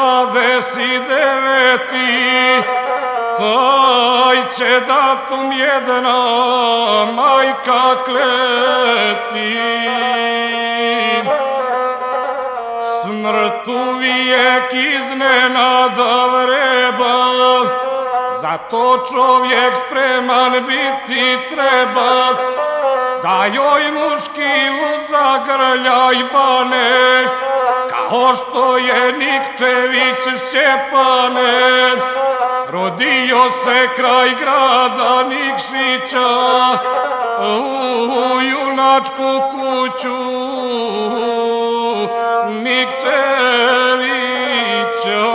29. taj će datum jedna majka kleti. Smrt uvijek iznenada vreba, zato čovjek spreman biti treba, da joj muški uzagrljaj bane, kao što je Nikčević Šćepane. Rodio se kraj grada Nikšića, u junačku kuću Nikčevića.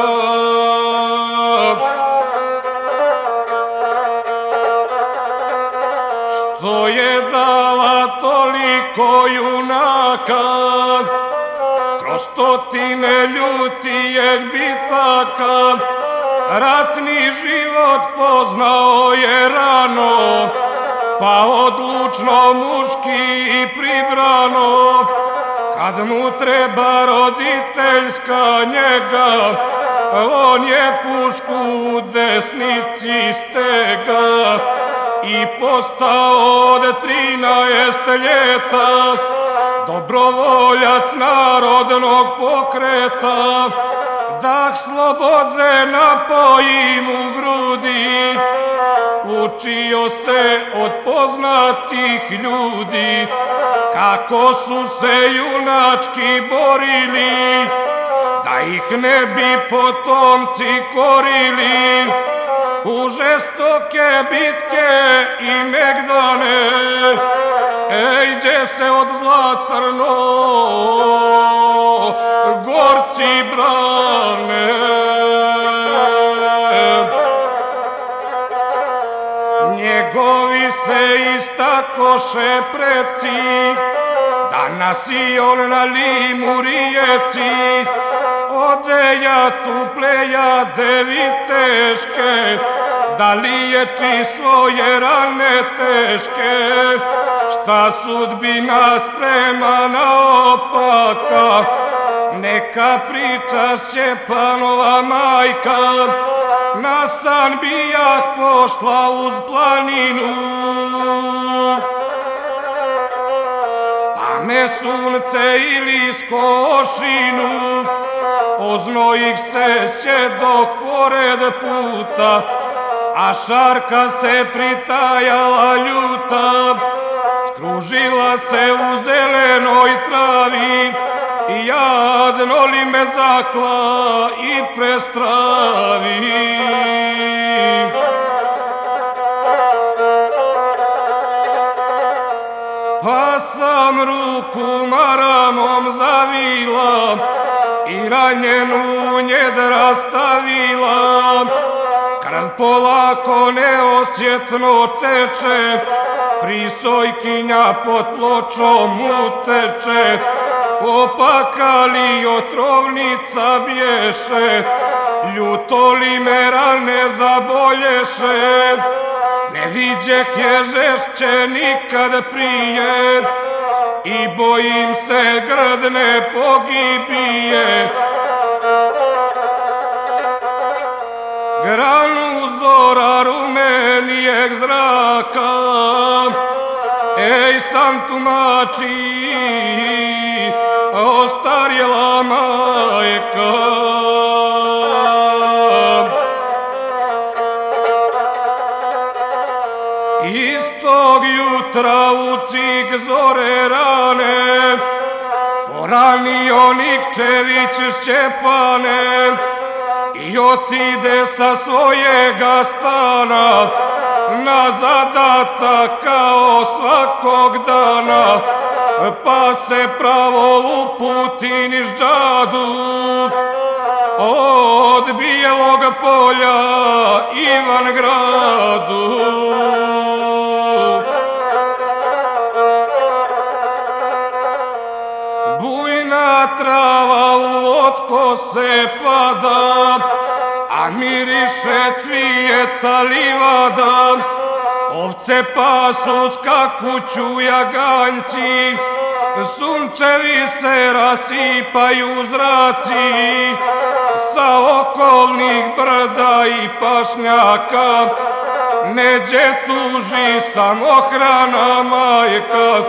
Što je dala toliko junaka, kroz stotine ljutijeg bitaka, ratni život poznao je rano, pa odlučno muški i pribrano. Kad mu treba roditeljska njega, on je pušku u desnici stega i postao od 13 ljeta dobrovoljac narodnog pokreta. Dah slobode napoji mu grudi, učio se od poznatih ljudi, kako su se junački borili, da ih ne bi potomci korili. U žestoke bitke i megdane, gdje se od zla crno gorci brane. Njegovi se istakoše preci, danas i on na limu rijeci. Odeja tu plejade viteške, da liječi svoje rane teške. Šta sudbina sprema naopaka, neka priča Šćepanova majka. Na san bijah pošla uz planinu, pa me sunce ili skošinu. Oznojih se sjedok pored puta, a šarka se pritajala ljuta. Skružila se u zelenoj travi, i jadno li me zakla i prestravi. Pa sam ruku maramom zavila i ranjenu njedra stavila. Krv polako neosjetno teče, prisojkinja pod pločom uteče. Opaka li otrovnica bješe, ljuto li me rane zabolješe. Ne viđeh je žešće nikad prije i bojim se grdne pogibije. Granu zora rumenijeg zraka, ej sam tumači, ostarjela majka. Istog jutra u cik zore rane, poranio Nikčević Šćepane i otide sa svojega stana na zadatak kao svakog dana. Pa se pravo uputi niž džadu od Bijelog polja Ivangradu. Bujna trava u otkose pada, a miriše cvijeca livada. Ovce pasu skakuću jaganjci, sunčevi se rasipaju zraci sa okolnih brda i pašnjaka, neđe tuži samohrana majka.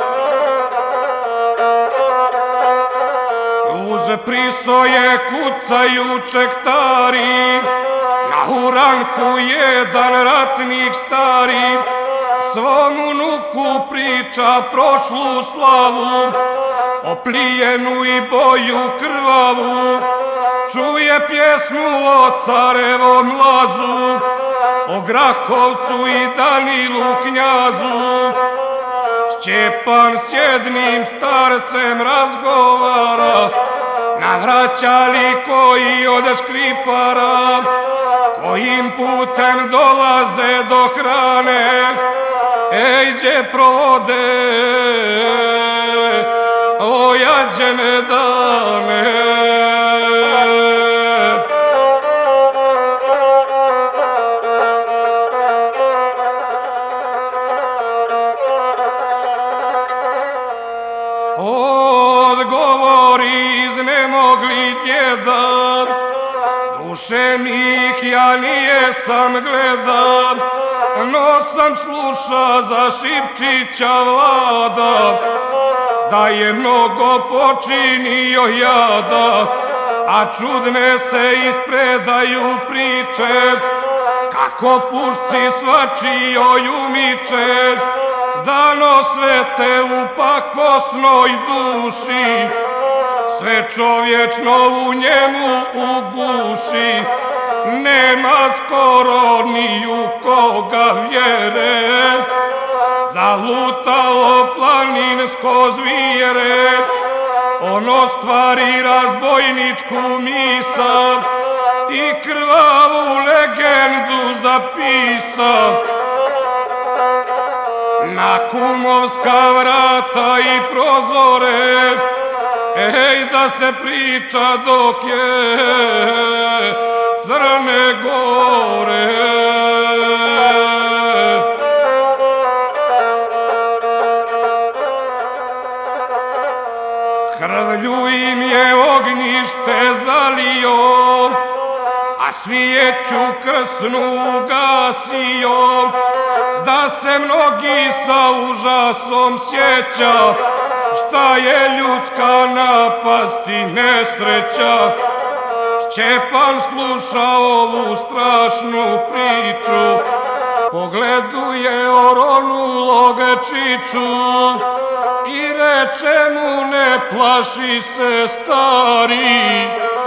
Uz prisoje kucaju čektari, na uranku jedan ratnik stari svom unuku priča prošlu slavu, oplijenu i boju krvavu. Čuje pjesmu o carevom lazu, o Grahovcu i Danilu knjazu. Šćepan s jednim starcem razgovara, navraćali koji od škripara, kojim putem dolaze do hrane, gdje provode ojađene dane. Odgovori iznemogli djeda, duše mi ih ja nijesam gleda, no sam sluša za Šipčića Vlada, da je mnogo počinio jada, a čudne se ispredaju priče, kako pušci svačijoj umiče, da nosvete u pakosnoj duši, sve čovječno u njemu uguši. Nema skoro ni u koga vjere, zalutalo planinsko zvijere, ono stvari razbojničku misa i krvavu legendu zapisa. Na kumovska vrata i prozore, da se priča dok je Crne Gore. Krvlju im je ognjište zalio, a svijeću krsnu ugasio, da se mnogi sa užasom sjeća, šta je ljudska napast i nesreća. Šćepan sluša ovu strašnu priču, pogleduje oronulog Čiču i reče mu ne plaši se stari.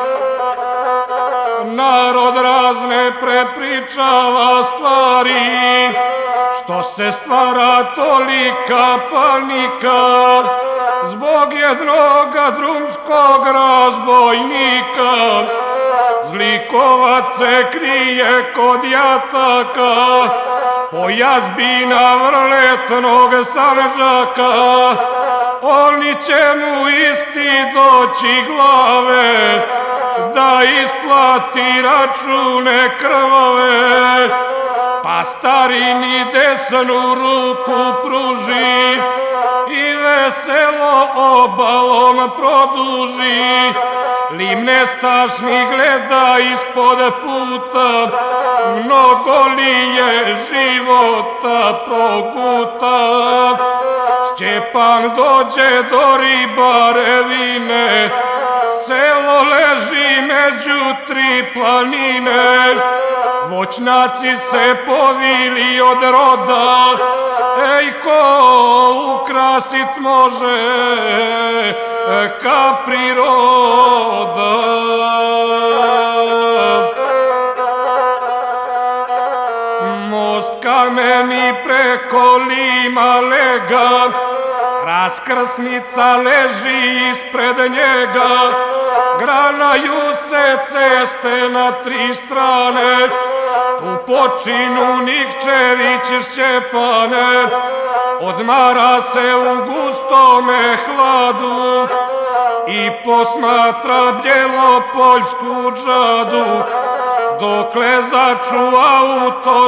Narod razne prepričava stvari, što se stvara tolika panika zbog jednoga drumskog razbojnika. Zlikovac se krije kod jataka, po jazbina vrletnog Sandžaka. Oni će mu isti doći glave, da isplati račune krvave, pa starini desnu ruku pruži i veselo obalom produži. Lim nestašni gleda ispod puta, mnogo li je života proguta. Šćepan dođe do Ribarevine, selo leži među tri planine. Voćnjaci se povili od roda, ko ukrasit može ka priroda. Most kameni preko Lima lega, raskrsnica leži ispred njega. Granaju se ceste na tri strane, tu počinu Nikčević Šćepane. Odmara se u gustome hladu i posmatra bjelopoljsku džadu, dokle začu auto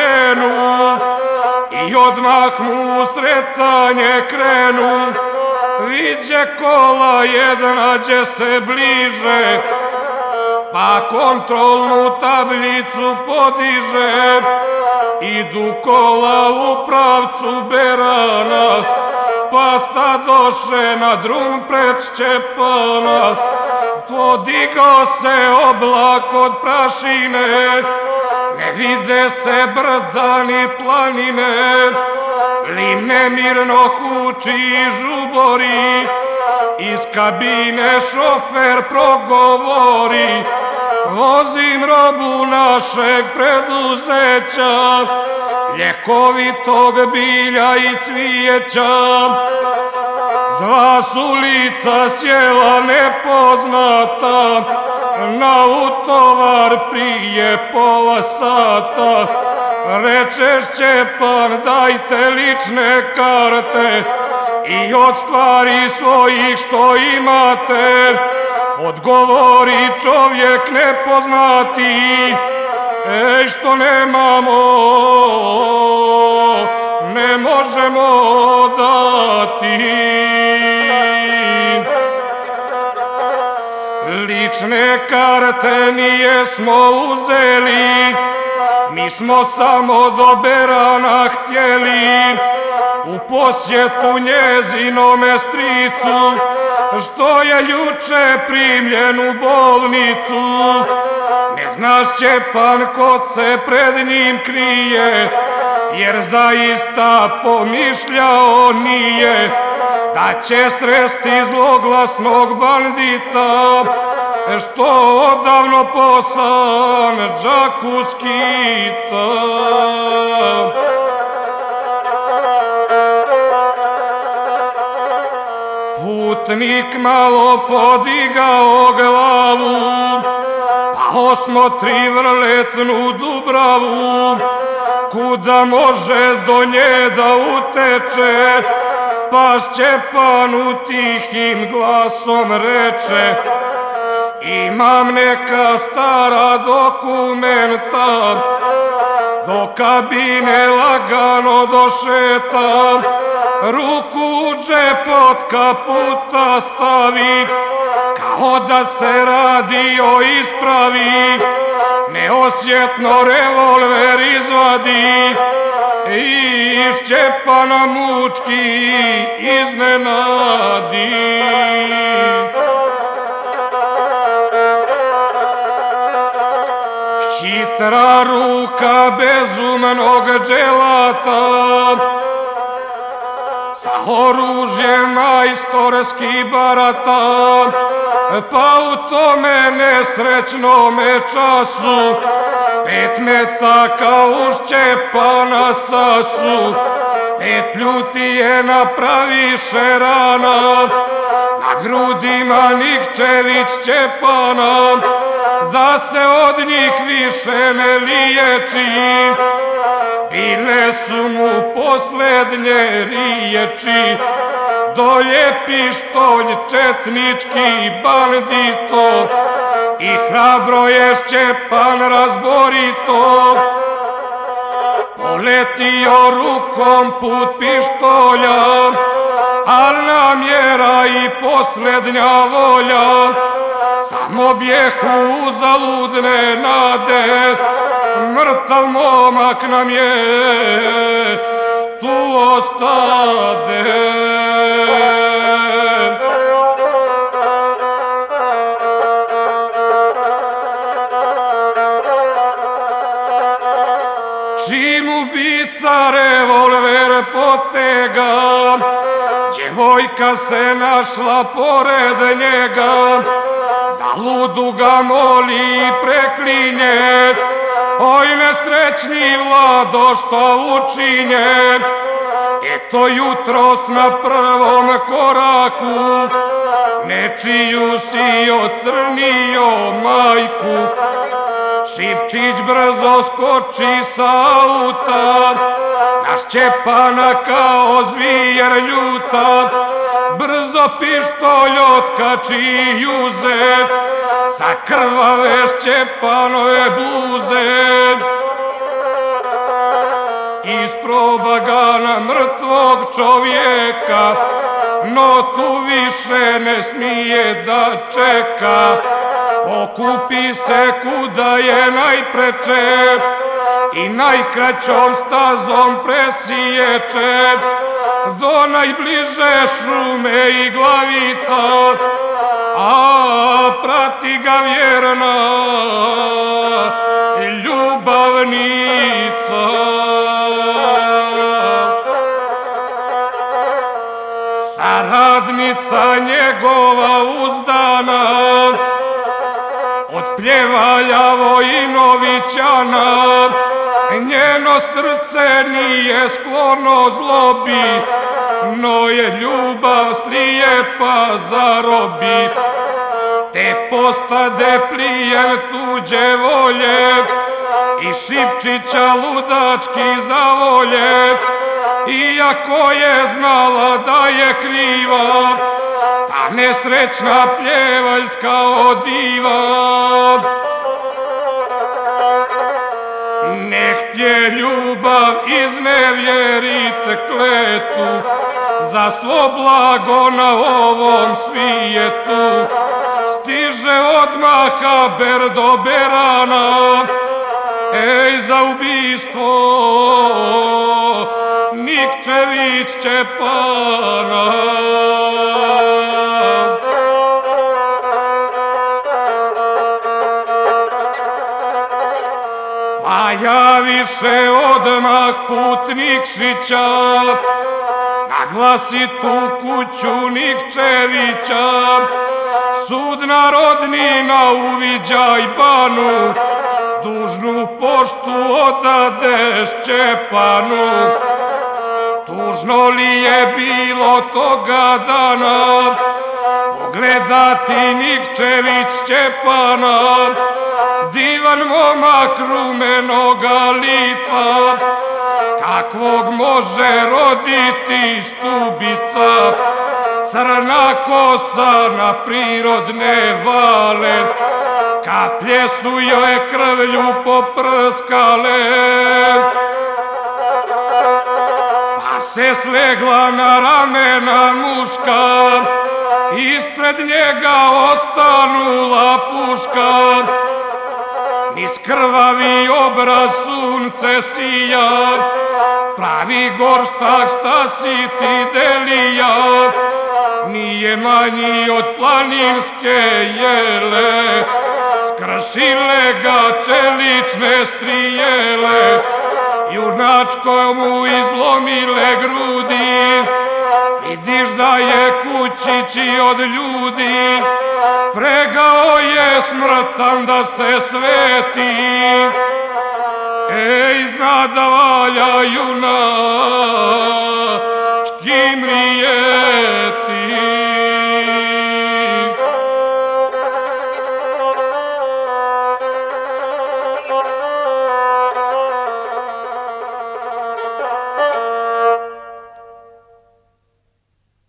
sirenu i odmah mu sretanje krenu. Viđe kola jedna gdje se bliže, pa kontrolnu tablicu podiže. Idu kola u pravcu Berana, pa sta doše na drum pred Šćepana. Podigao se oblak od prašine, ne vide se brda ni planine. Limne mirno huči i žubori, iz kabine šofer progovori. Vozim robu našeg preduzeća, ljekovitog bilja i cvijeća. Dva su lica sjela nepoznata, na utovar prije pola sata. Reče Šćepan, dajte lične karte i od stvari svojih što imate. Odgovori čovjek nepoznati, što nemamo, ne možemo dati. Lične karte nijesmo uzeli, mi smo samo do Berana htjeli, u posjetu njezinome stricu, što je juče primljen u bolnicu. Ne znaš Šćepan ko se pred njim krije, jer zaista pomišljao nije da će sresti zloglasnog bandita, što odavno posan džaku skita. Putnik malo podigao glavu, pa osmotri vrletnu Dubravu, kuda može do nje da uteče. Pa Šćepanu tihim glasom reče, imam neka stara dokumenta, do kabine lagano došeta. Ruku u džep od kaputa stavi, kao da se radi o ispravi. Neosjetno revolver izvadi i Šćepana mučki iznenadi. Hitra ruka bezumnog dželata, sa oružjem majstorski barata, pa u tome nesrećnome času 5 metaka u Šćepana sasu. 5 ljutije napraviše rana, na grudima Nikčević Šćepana, da se od njih više ne liječi. Bile su mu poslednje riječi, dolje pištolj četnički bandito, i hrabro je Šćepan razborito poletio rukom put pištolja, al namjera i poslednja volja samo bjehu uzaludne nade. Mrtav momak nam je stuo stade. Čim ubica revolver potega, djevojka se našla pored njega. Za ludu ga moli i preklinje, oj nesrećni Vlado što učinje. Eto jutros na prvom koraku nečiju si ocrnio majku. Šipčić brzo skoči sa auta, na Šćepana kao zvijer ljuta. Brzo pištolj otkači i uze sa krvave Šćepanove bluze. Isproba ga na mrtvog čovjeka, no tu više ne smije da čeka. Pokupi se kuda je najpreče i najkraćom stazom presiječe do najbliže šume i glavica, a prati ga vjerna ljubavnica. Saradnica njegova uzdana, od pljevalja Vojinovićana, njeno srce nije sklono zlobi, no je ljubav slijepa zarobi. Te postade plijem tuđe volje i Šipčića ludački zavolje, iako je znala da je kriva ta nesrećna pljevaljska odiva. Ne htje ljubav iznevjerite kletu, za svo blago na ovom svijetu stiže odmah haber do Berana. Ej, za ubistvo Nikčević Čepana. Pa javiše odmah put Nikšića, naglasi tu kuću Nikčevića. Sud narodni na uviđaj banu, dužnu poštu odade Šćepanu. Tužno li je bilo toga dana pogledati Nikčević Šćepana, divan momak rumenoga lica, kakvog može roditi stubica. Crna kosa na prirodne vale, kaplje su joj krvlju poprskale. Pa se slegla na ramena muška, ispred njega ostanula puška. Niz krvavi obraz sunce sija, pravi gorštak stasiti delija. Nije manji od planinske jele, skršile ga čelične strijele. Junačko mu izlomile grudi, vidiš da je kućići od ljudi. Pregao je smrtan da se sveti, ej, zna da valja junak